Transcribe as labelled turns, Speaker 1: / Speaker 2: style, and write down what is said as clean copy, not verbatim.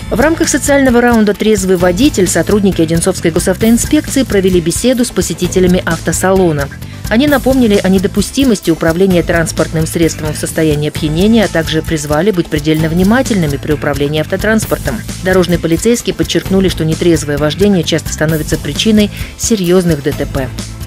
Speaker 1: В рамках социального раунда «Трезвый водитель» сотрудники Одинцовской госавтоинспекции провели беседу с посетителями автосалона. Они напомнили о недопустимости управления транспортным средством в состоянии опьянения, а также призвали быть предельно внимательными при управлении автотранспортом. Дорожные полицейские подчеркнули, что нетрезвое вождение часто становится причиной серьезных ДТП.